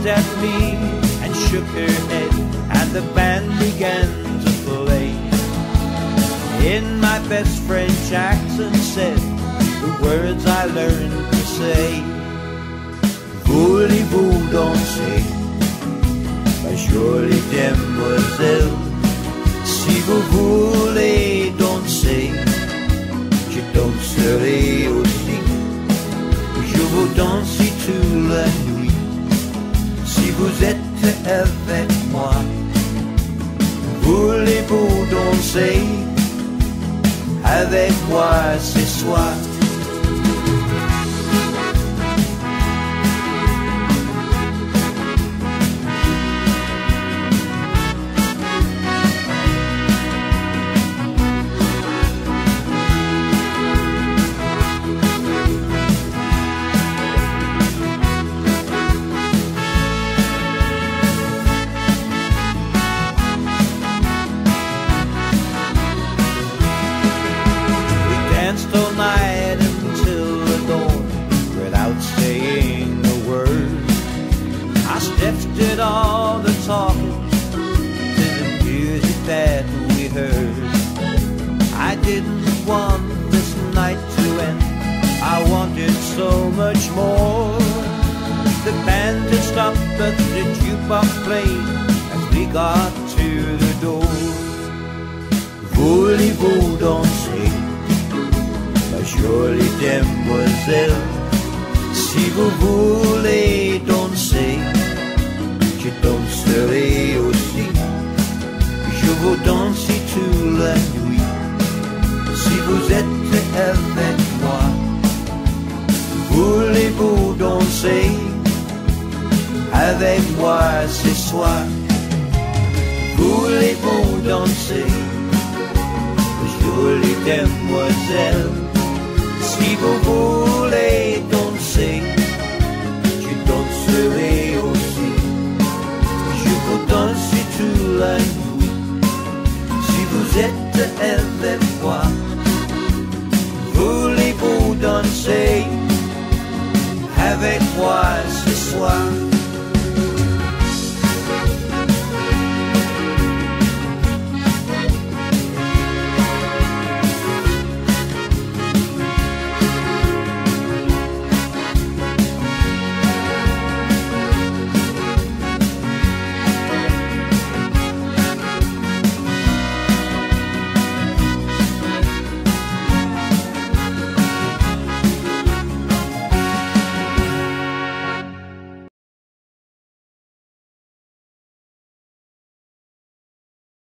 at me and shook her head, and the band began to play. In my best French accent said the words I learned to say. Voulez vous danser, ma jolie demoiselle? Si vous voulez danser, je danserai aussi. Je vous danse toute la nuit, si vous êtes avec moi. Voulez-vous danser avec moi ce soir? All night until the dawn without saying a word. I stepped it all the talking to the music that we heard. I didn't want this night to end, I wanted so much more. The band had stopped but the jukebox played as we got to the door. Voulez-vous danser, ma jolie demoiselle? Si vous voulez danser, je danserai aussi. Je vous danse toute la nuit, si vous êtes avec moi. Voulez-vous danser avec moi ce soir? Voulez-vous danser, jolie demoiselle? Si vous voulez danser, je danserai aussi. Je vous danse toute la nuit, si vous êtes avec moi. Voulez-vous danser avec moi ce soir?